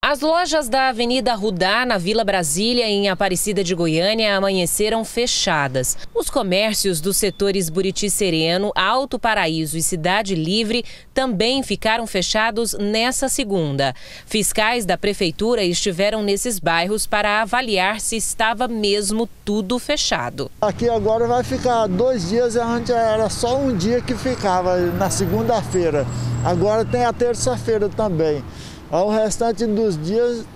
As lojas da Avenida Rudá, na Vila Brasília, em Aparecida de Goiânia, amanheceram fechadas. Os comércios dos setores Buriti Sereno, Alto Paraíso e Cidade Livre também ficaram fechados nessa segunda. Fiscais da prefeitura estiveram nesses bairros para avaliar se estava mesmo tudo fechado. Aqui agora vai ficar 2 dias, antes era só um dia que ficava, na segunda-feira. Agora tem a terça-feira também. O restante dos dias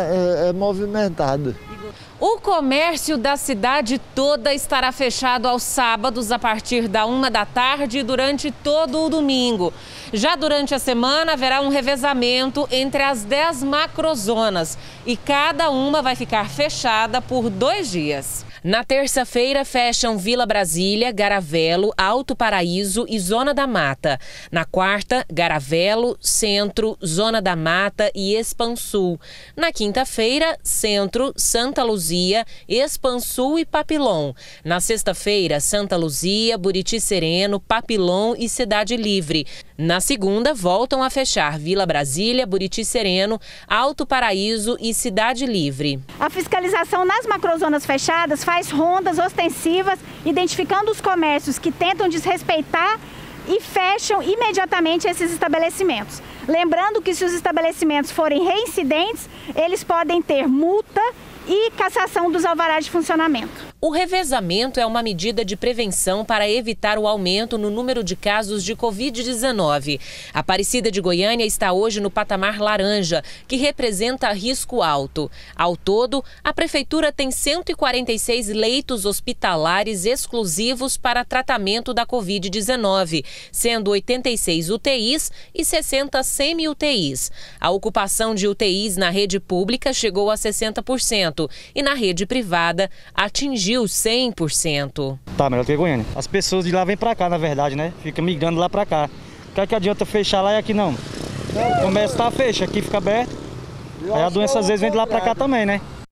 é movimentado. O comércio da cidade toda estará fechado aos sábados a partir da 1 da tarde e durante todo o domingo. Já durante a semana haverá um revezamento entre as 10 macrozonas e cada uma vai ficar fechada por 2 dias. Na terça-feira fecham Vila Brasília, Garavelo, Alto Paraíso e Zona da Mata. Na quarta, Garavelo, Centro, Zona da Mata e Expansul. Na quinta-feira, Centro, Santa Luzia, Expansul e Papilon. Na sexta-feira, Santa Luzia, Buriti Sereno, Papilon e Cidade Livre. Na segunda, voltam a fechar Vila Brasília, Buriti Sereno, Alto Paraíso e Cidade Livre. A fiscalização nas macrozonas fechadas faz rondas ostensivas, identificando os comércios que tentam desrespeitar e fecham imediatamente esses estabelecimentos. Lembrando que se os estabelecimentos forem reincidentes, eles podem ter multa e cassação dos alvarás de funcionamento. O revezamento é uma medida de prevenção para evitar o aumento no número de casos de Covid-19. A Aparecida de Goiânia está hoje no patamar laranja, que representa risco alto. Ao todo, a prefeitura tem 146 leitos hospitalares exclusivos para tratamento da Covid-19, sendo 86 UTIs e 60 semi-UTIs. A ocupação de UTIs na rede pública chegou a 60% e na rede privada atingiu 100%. Tá melhor que Goiânia. As pessoas de lá vêm pra cá, na verdade, né? Fica migrando lá pra cá. O que adianta fechar lá e aqui não? O comércio tá fecho, aqui fica aberto. Aí a doença às vezes vem de lá pra cá também, né?